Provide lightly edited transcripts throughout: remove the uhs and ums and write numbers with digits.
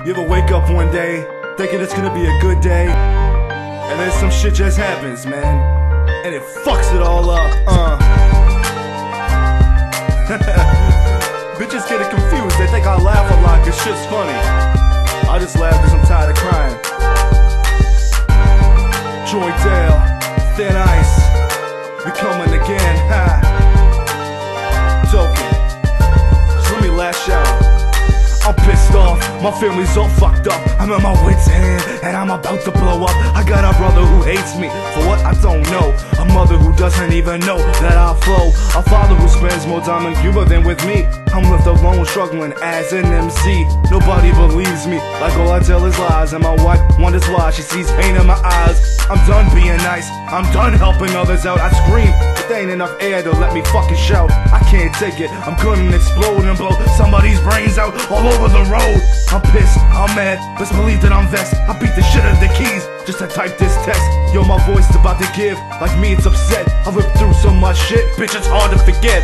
You ever wake up one day thinking it's gonna be a good day, and then some shit just happens, man, and it fucks it all up. Bitches get it confused, they think I laugh a lot cause shit's funny. I just laugh cause I'm tired of crying. Jointdale, thin ice, we coming again, ha. Token, just let me lash out. I'm pissed off, my family's all fucked up. I'm at my wit's end, and I'm about to blow up. I got a brother who hates me, for what I don't know. A mother who doesn't even know that I flow. A father who spends more time in Cuba than with me. I'm left alone struggling as an MC. Nobody believes me, like all I tell is lies. And my wife wonders why she sees pain in my eyes. I'm done being nice, I'm done helping others out. I scream, but there ain't enough air to let me fucking shout. I can't take it, I'm gonna explode and blow somebody's brains out all over the road. I'm pissed, I'm mad, best believe that I'm vexed. I beat the shit out of the keys just to type this text. Yo, my voice is about to give, like me it's upset. I lived through so much shit, bitch, it's hard to forget.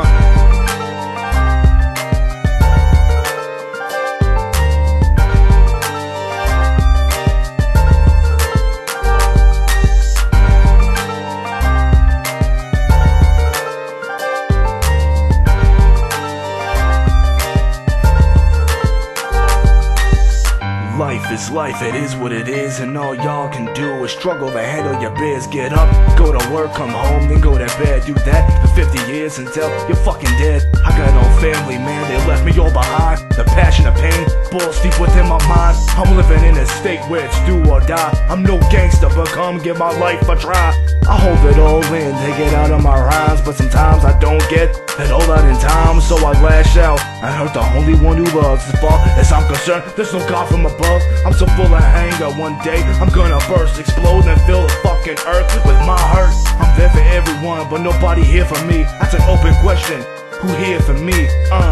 Life is life, it is what it is, and all y'all can do is struggle to handle your biz. Get up, go to work, come home, then go to bed. Do that for 50 years until you're fucking dead. I got no family, man, they left me all behind. The passion of pain, balls deep within my mind. I'm living in a state where it's do or die. I'm no gangster, but come give my life a try. I hold it all in, take it out of my rhymes, but sometimes I don't get it all out in time, so I lash out. I hurt the only one who loves. As far as I'm concerned, there's no God from above. I'm so full of anger, one day I'm gonna burst, explode and fill the fucking earth with my hurt. I'm there for everyone, but nobody here for me. That's an open question, who here for me?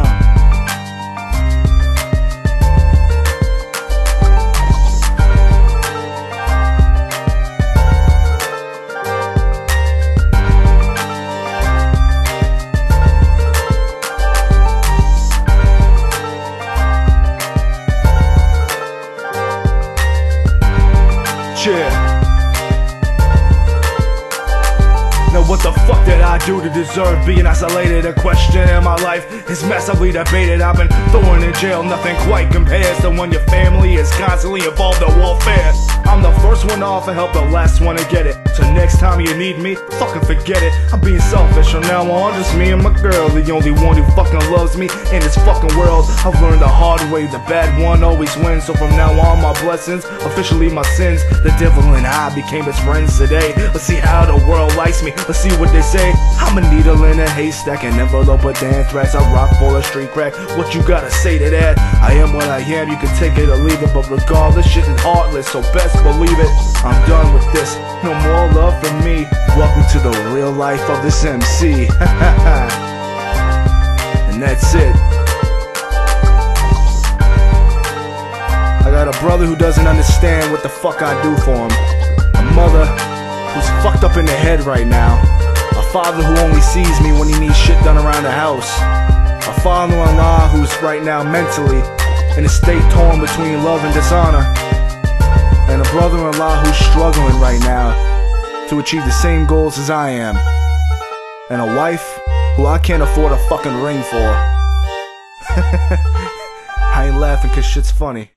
Now what the fuck did I do to deserve being isolated? A question in my life is massively debated. I've been thrown in jail, nothing quite compares to when your family is constantly involved in warfare. I'm the first one off and help the last one to get it. So next time you need me, fucking forget it. I'm being selfish from now on, just me and my girl, the only one who fucking loves me in this fucking world. I've learned the hard way, the bad one always wins. So from now on, my blessings, officially my sins. The devil and I became his friends today. Let's see how the world likes me, let's see what they say. I'm a needle in a haystack, an envelope of anthrax, a rock full of street crack. What you gotta say to that? I am what I am, you can take it or leave it, but regardless, shit is heartless, so best believe it. I'm done with this, no more love from me. Welcome to the real life of this MC. And that's it. I got a brother who doesn't understand what the fuck I do for him. A mother who's fucked up in the head right now. A father who only sees me when he needs shit done around the house. A father-in-law who's right now mentally in a state torn between love and dishonor. And a brother-in-law who's struggling right now to achieve the same goals as I am. And a wife who I can't afford a fucking ring for. I ain't laughing cause shit's funny.